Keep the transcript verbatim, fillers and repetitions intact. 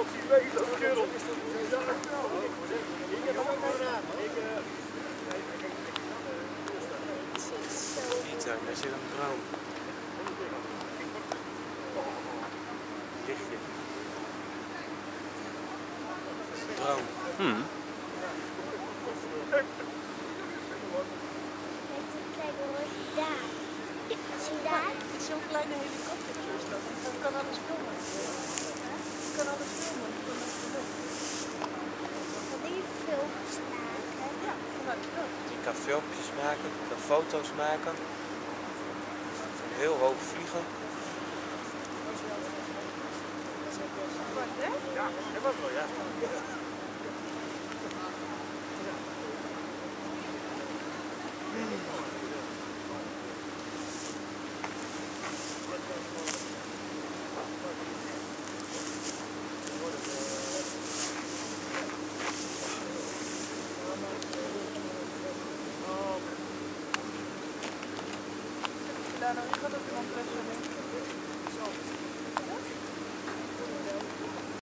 Pieter, daar zit een droom. Lichtje. Droom. Hmm. Daar. Zie je daar? Het is zo'n kleine helikopter. Dat kan alles filmen. Je kan alles filmen. Kan je filmpjes maken? Ja, vanuit de lucht. Je kan filmpjes maken, je kan foto's maken. Heel hoog vliegen. Wat, hè? Ja, dat was wel, ja. Daar nou, ik ga dat iemand best wel denken.